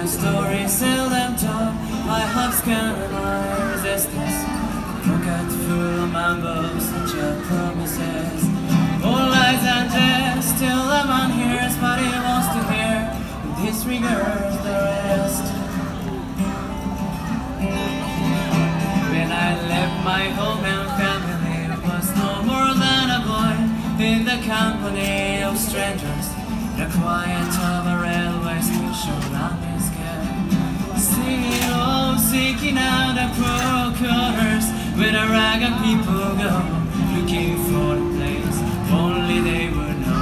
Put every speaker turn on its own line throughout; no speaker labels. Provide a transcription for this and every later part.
My story seldom told, my hopes can my resistance. Forgetful mumbles and your promises. All lies and jest, still the man hears what he wants to hear, and disregards the rest. When I left my home and family, I was no more than a boy in the company of strangers. The quiet of a railway station around his care. Singing, oh, seeking out the poor corners where the ragged people go, looking for a place only they would know.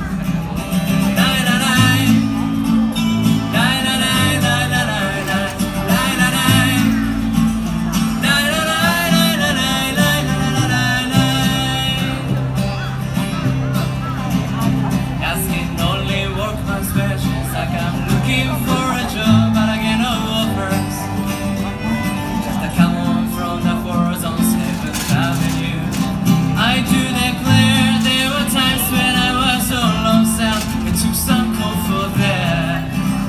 Looking for a job, but I get no offers. Just a come on from the forest on 7th Avenue. I do declare there were times when I was so lonesome and took some comfort there.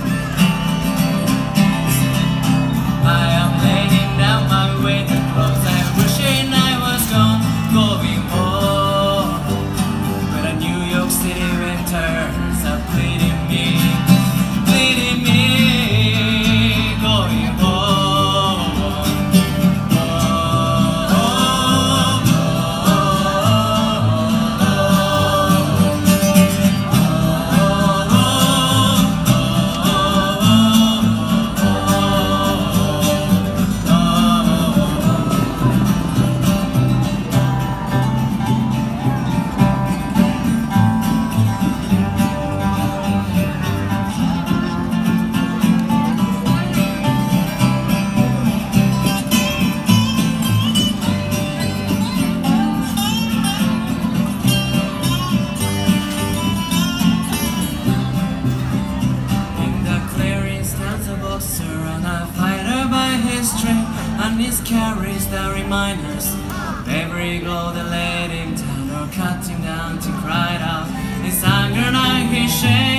I am laying down my winter clothes. I'm wishing I was gone, going home. But a New York City winters are pleading me. And his carries the reminders of every glow that led him down or cut him down to cry out his anger. Now he shakes.